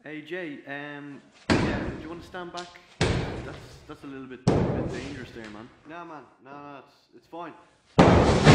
Hey Jay, yeah, do you want to stand back? That's a little bit dangerous there, man. No, man, no, it's fine.